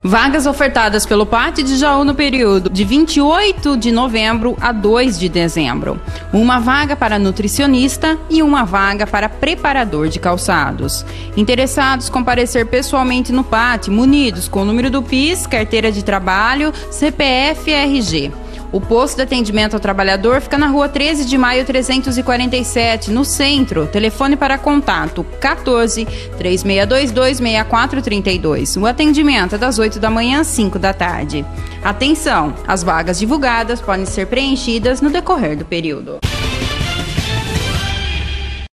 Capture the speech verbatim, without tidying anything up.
Vagas ofertadas pelo Pátio de Jaú no período de vinte e oito de novembro a dois de dezembro. Uma vaga para nutricionista e uma vaga para preparador de calçados. Interessados comparecer pessoalmente no Pátio, munidos com o número do P I S, carteira de trabalho, C P F e R G. O posto de atendimento ao trabalhador fica na rua treze de maio trezentos e quarenta e sete, no centro. Telefone para contato quatorze, três seis dois dois, seis quatro três dois. O atendimento é das oito da manhã às cinco da tarde. Atenção, as vagas divulgadas podem ser preenchidas no decorrer do período.